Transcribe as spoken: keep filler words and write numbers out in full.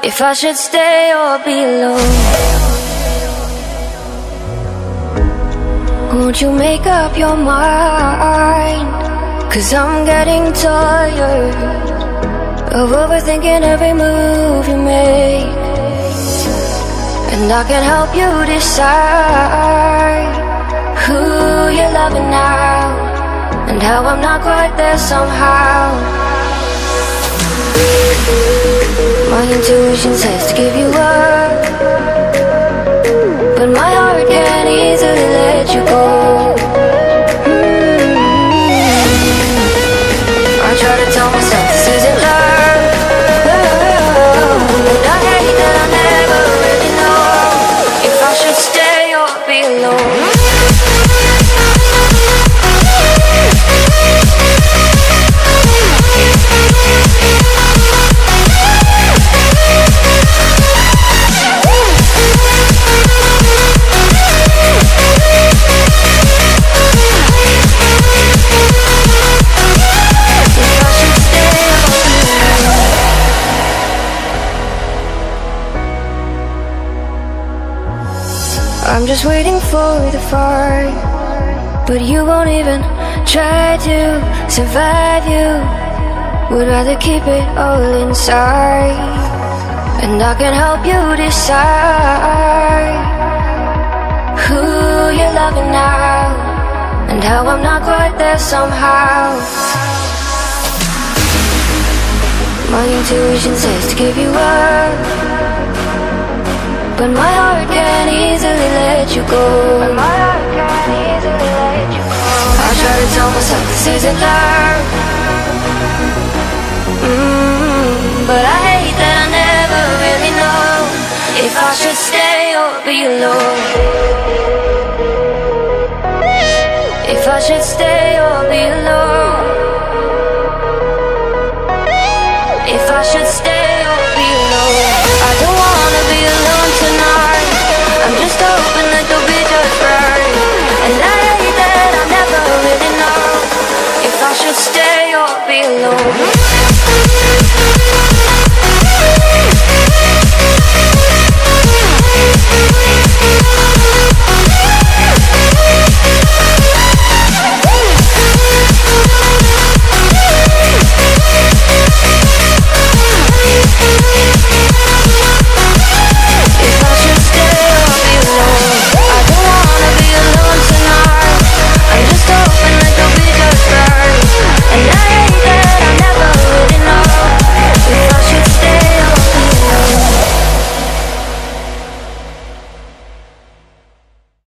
if I should stay or be alone. Won't you make up your mind? Cause I'm getting tired of overthinking every move you make. And I can help you decide who you're loving now, and how I'm not quite there somehow. My intuition says to give you up, but my heart can't easily let you go. mm-hmm. I try to tell myself this isn't love, and I hate that I never really know if I should stay or be alone. I'm just waiting for the fight, but you won't even try to survive. You would rather keep it all inside, and I can help you decide who you're loving now, and how I'm not quite there somehow. My intuition says to give you up, but my heart can't easily let you go. But my heart can't easily let you go. I try to tell myself this isn't love, mm, but I hate that I never really know if I should stay or be alone. If I should stay